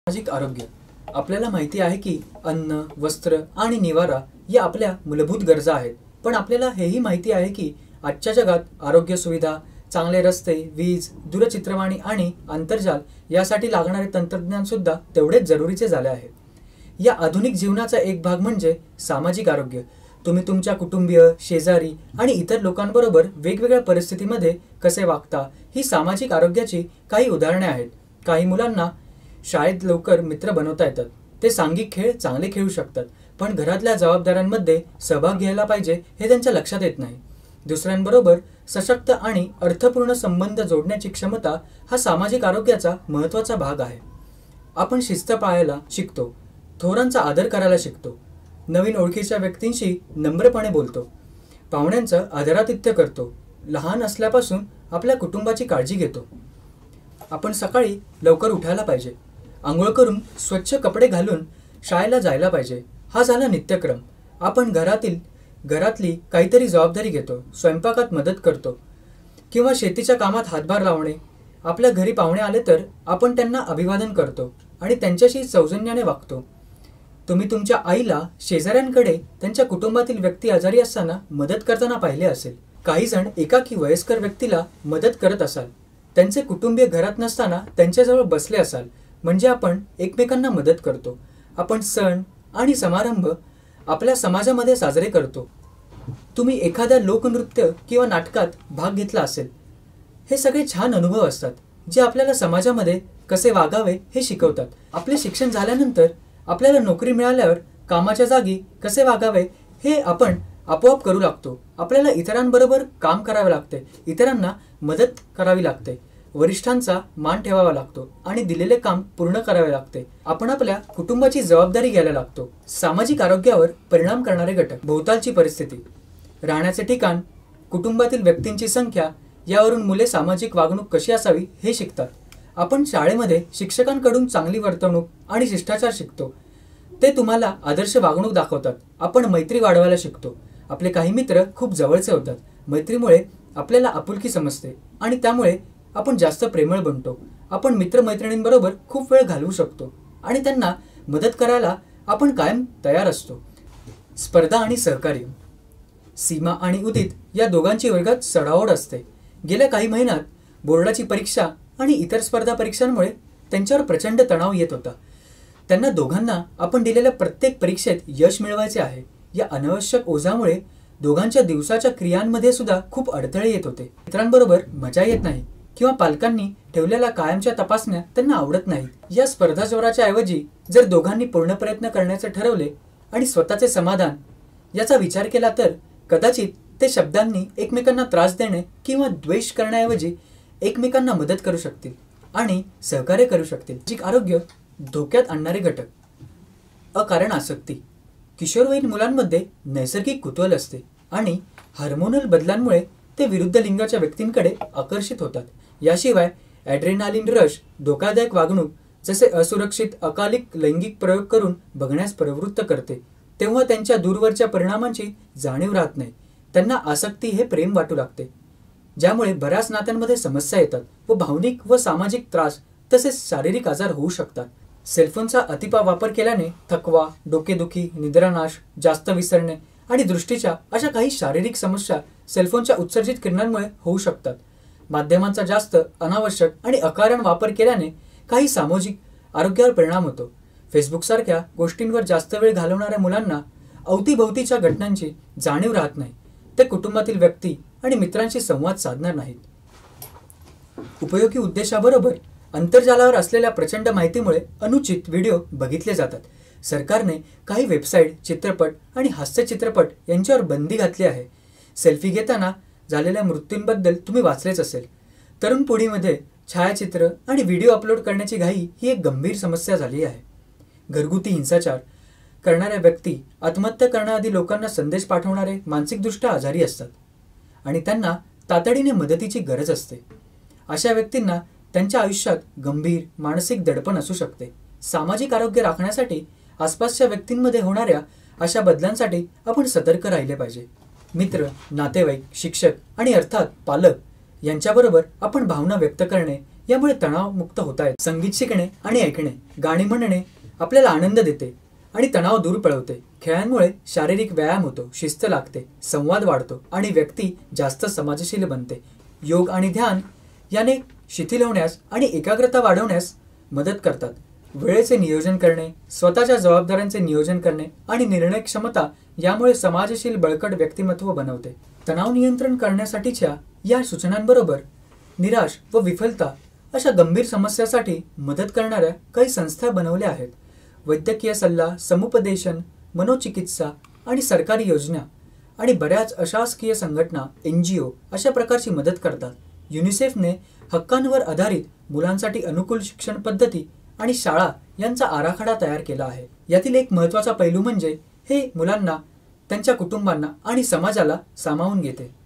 सामाजिक आरोग्य आपल्याला माहिती आहे की अन्न, वस्त्र आणि निवारा या आपल्या मूलभूत गरजा आहेत. पण आपल्याला हेही माहिती आहे की आजच्या जगात आरोग्य सुविधा, चांगले रस्ते, वीज, दूरचित्रवाणी आणि आंतरजाल यासाठी लागणारे तंत्रज्ञान सुद्धा तेवढेच जरुरीचे झाले आहे. या आधुनिक जीवनाचा एक भाग म्हणजे सामाजिक आरोग्य. तुम्ही तुमच्या कुटुंबीय, शेजारी आणि इतर लोकांबरोबर वेगवेगळ्या परिस्थितीमध्ये कसे वागता ही सामाजिक आरोग्याची काही उदाहरणे आहेत. काही मुलांना शाळेत लवकर मित्र बनवता येतात. ते सांघिक खेळ चांगले खेळू शकतात, पण घरातल्या जबाबदाऱ्यांमध्ये सहभाग घ्यायला पाहिजे हे त्यांच्या लक्षात येत नाही. दुसऱ्यांबरोबर सशक्त आणि अर्थपूर्ण संबंध जोडण्याची क्षमता हा सामाजिक आरोग्याचा महत्त्वाचा भाग आहे. आपण शिस्त पाळायला शिकतो, थोरांचा आदर करायला शिकतो, नवीन ओळखीच्या व्यक्तींशी नम्रपणे बोलतो, पाहुण्यांचं आदरातिथ्य करतो, लहान असल्यापासून आपल्या कुटुंबाची काळजी घेतो. आपण सकाळी लवकर उठायला पाहिजे, आंघोळ करून स्वच्छ कपडे घालून शाळेला जायला पाहिजे. हा झाला नित्यक्रम. आपण घरातली काहीतरी जबाबदारी घेतो, स्वयंपाकात मदत करतो किंवा शेतीच्या कामात हातभार लावणे. आपल्या घरी पाहुणे आले तर आपण त्यांना अभिवादन करतो आणि त्यांच्याशी सौजन्याने वागतो. तुम्ही तुमच्या आईला शेजाऱ्यांकडे त्यांच्या कुटुंबातील व्यक्ती आजारी असताना मदत करताना पाहिले असेल. काही जण एकाकी वयस्कर व्यक्तीला मदत करत असाल, त्यांचे कुटुंबीय घरात नसताना त्यांच्याजवळ बसले असाल, म्हणजे आपण एकमेकांना मदत करतो. आपण सण आणि समारंभ आपल्या समाजामध्ये साजरे करतो. तुम्ही एखाद्या लोकनृत्य किंवा नाटकात भाग घेतला असेल. हे सगळे छान अनुभव असतात जे आपल्याला समाजामध्ये कसे वागावे हे शिकवतात. आपले शिक्षण झाल्यानंतर आपल्याला नोकरी मिळाल्यावर कामाच्या जागी कसे वागावे हे आपण आपोआप करू लागतो. आपल्याला इतरांबरोबर काम करावे लागते, इतरांना मदत करावी लागते, वरिष्ठांचा मान ठेवावा लागतो आणि दिलेले काम पूर्ण करावे लागते. आपण आपल्या कुटुंबाची जबाबदारी घ्यायला लागतो. सामाजिक आरोग्यावर परिणाम करणारे घटक: भोवतालची परिस्थिती, राहण्याचे ठिकाण, कुटुंबातील व्यक्तींची संख्या यावरून मुले सामाजिक वागणूक कशी असावी हे शिकतात. आपण शाळेमध्ये शिक्षकांकडून चांगली वर्तणूक आणि शिष्टाचार शिकतो. ते तुम्हाला आदर्श वागणूक दाखवतात. आपण मैत्री वाढवायला शिकतो. आपले काही मित्र खूप जवळचे होतात. मैत्रीमुळे आपल्याला आपुलकी समजते आणि त्यामुळे आपण जास्त प्रेमळ बनतो. आपण मित्रमैत्रिणींबरोबर खूप वेळ घालवू शकतो आणि त्यांना मदत करायला आपण कायम तयार असतो. स्पर्धा आणि सहकार्य. सीमा आणि उदित या दोघांची वर्गात चढाओढ असते. गेल्या काही महिन्यात बोर्डाची परीक्षा आणि इतर स्पर्धा परीक्षांमुळे त्यांच्यावर प्रचंड तणाव येत होता. त्यांना दोघांना आपण दिलेल्या प्रत्येक परीक्षेत यश मिळवायचे आहे. या अनावश्यक ओझामुळे दोघांच्या दिवसाच्या क्रियांमध्ये सुद्धा खूप अडथळे येत होते. मित्रांबरोबर मजा येत नाही किंवा पालकांनी ठेवलेल्या कायमच्या तपासण्या त्यांना आवडत नाहीत. या स्पर्धा जोराच्या ऐवजी जर दोघांनी पूर्ण प्रयत्न करण्याचे ठरवले आणि स्वतःचे समाधान याचा विचार केला तर कदाचित ते शब्दांनी एकमेकांना त्रास देणे किंवा द्वेष करण्याऐवजी एकमेकांना मदत करू शकतील आणि सहकार्य करू शकतील. सामाजिक आरोग्य धोक्यात आणणारे घटक: अकारण आसक्ती. किशोरवयीन मुलांमध्ये नैसर्गिक कुतूहल असते आणि हार्मोनल बदलांमुळे ते विरुद्ध लिंगाच्या व्यक्तींकडे आकर्षित होतात. याशिवाय ॲड्रेनालिन रश धोकादायक वागणूक जसे असुरक्षित अकालिक लैंगिक प्रयोग करून बघण्यास प्रवृत्त करते. तेव्हा त्यांच्या दूरवरच्या परिणामांची जाणीव राहत नाही. त्यांना आसक्ती हे प्रेम वाटू लागते, ज्यामुळे बऱ्याच नात्यांमध्ये समस्या येतात व भावनिक व सामाजिक त्रास तसेच शारीरिक आजार होऊ शकतात. सेलफोनचा वापर केल्याने थकवा, डोकेदुखी, निद्रानाश, जास्त विसरणे आणि दृष्टीच्या अशा काही शारीरिक समस्या सेलफोनच्या उत्सर्जित किरणांमुळे होऊ शकतात. माध्यमांचा जास्त अनावश्यक आणि अकारण वापर केल्याने काही सामाजिक आरोग्यावर परिणाम होतो. फेसबुकसारख्या गोष्टींवर जास्त वेळ घालवणाऱ्या मुलांना अवतीभोवतीच्या घटनांची जाणीव राहत नाही. ते कुटुंबातील व्यक्ती आणि मित्रांशी संवाद साधणार नाहीत. उपयोगी उद्देशाबरोबर आंतरजालावर असलेल्या प्रचंड माहितीमुळे अनुचित व्हिडिओ बघितले जातात. सरकारने काही वेबसाईट, चित्रपट आणि हास्य चित्रपट यांच्यावर बंदी घातली आहे. सेल्फी घेताना झालेल्या मृत्यूंबद्दल तुम्ही वाचलेच असेल. तरुण पिढीमध्ये छायाचित्र आणि व्हिडिओ अपलोड करण्याची घाई ही एक गंभीर समस्या झाली आहे. घरगुती हिंसाचार करणाऱ्या व्यक्ती आत्महत्या करण्याआधी लोकांना संदेश पाठवणारे मानसिकदृष्ट्या आजारी असतात आणि त्यांना तातडीने मदतीची गरज असते. अशा व्यक्तींना त्यांच्या आयुष्यात गंभीर मानसिक दडपण असू शकते. सामाजिक आरोग्य राखण्यासाठी आसपासच्या व्यक्तींमध्ये होणाऱ्या अशा बदलांसाठी आपण सतर्क राहिले पाहिजे. मित्र, नातेवाईक, शिक्षक आणि अर्थात पालक यांच्याबरोबर आपण भावना व्यक्त करणे, यामुळे तणाव मुक्त होता येते। संगीत शिकणे आणि ऐकणे, गाणी म्हणणे आपल्याला आनंद देते आणि तणाव दूर पळवते। खेळांमुळे शारीरिक व्यायाम होतो, शिस्त लागते, संवाद वाढतो आणि व्यक्ती जास्त समाजशील बनते। योग आणि ध्यान याने शिथिल होण्यास आणि एकाग्रता वाढवण्यास मदत करतात। वेळेचे नियोजन करणे, स्वतःच्या जबाबदाऱ्यांचे नियोजन करणे आणि निर्णय क्षमता यामुळे समाजशील बळकट व्यक्तिमत्व बनवते। तणाव नियंत्रण करण्यासाठीच्या या सूचनांबरोबर निराश व विफलता अशा गंभीर समस्यासाठी मदत करणाऱ्या काही संस्था बनवल्या आहेत। वैद्यकीय सल्ला, समुपदेशन, मनोचिकित्सा आणि सरकारी योजना आणि बऱ्याच अशासकीय संघटना NGO अशा प्रकारची मदत करतात। युनिसेफने हक्कांवर आधारित मुलांसाठी अनुकूल शिक्षण पद्धती आणि शाळा यांचा आराखडा तयार केला आहे। यातील एक महत्त्वाचा पैलू म्हणजे हे मुलांना, त्यांच्या कुटुंबांना आणि समाजाला सामावून घेते।